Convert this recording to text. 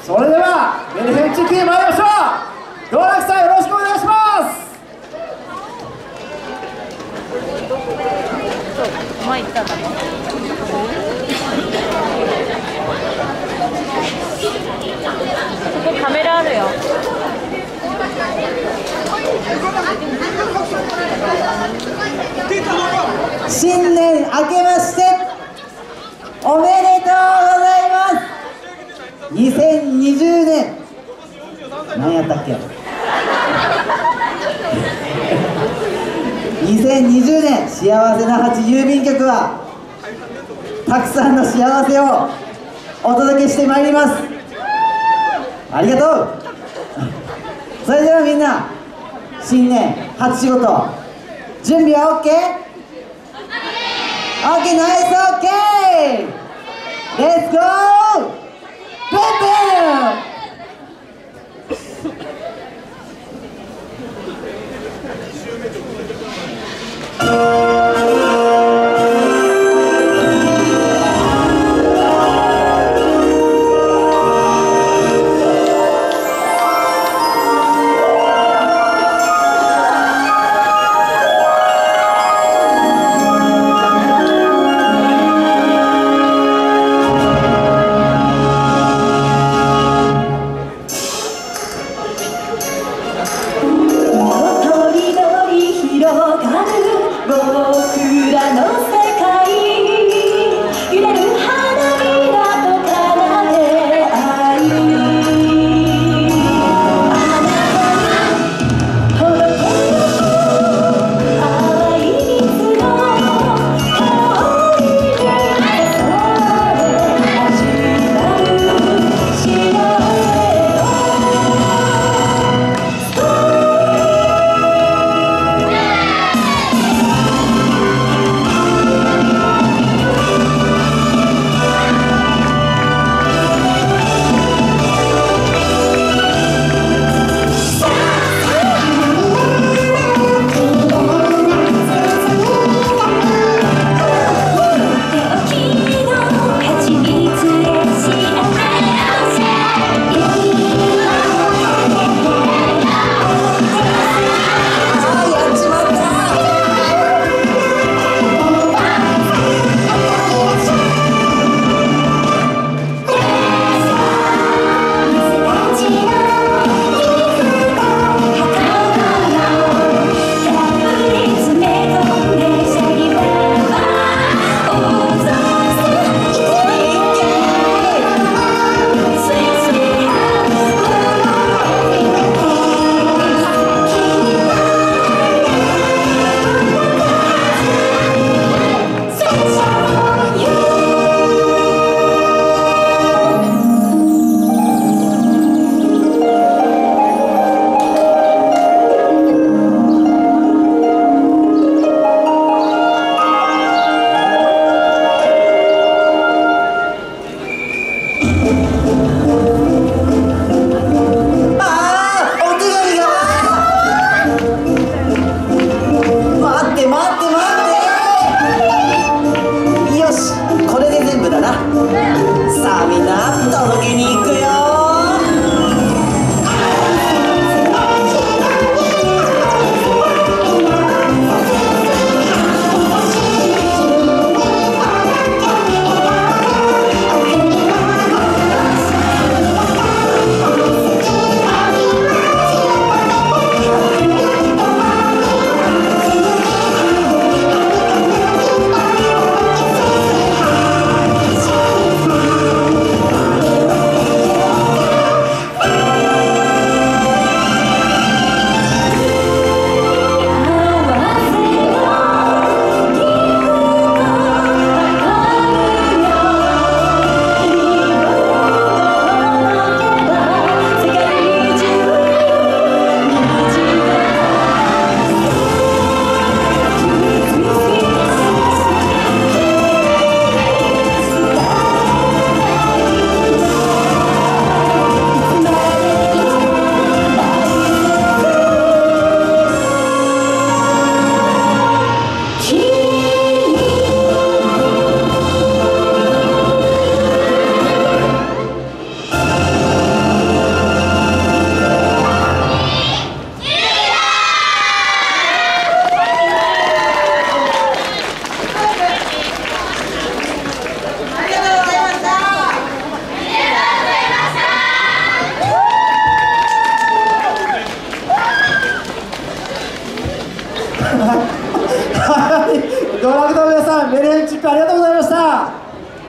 それではメルヘンチェキへ参りましょう。道楽さんよろしくお願いします。 前行ったんだね。そこカメラあるよ。 新年明けましておめでとうございます。2020年何やったっけ2020年幸せな8郵便局はたくさんの幸せをお届けしてまいります。ありがとう。それではみんな新年初仕事準備は OK？ OK、 ナイス OK、 レッツゴーベンベン。 はい、ドラグの皆さん、メルヘンチックありがとうございました。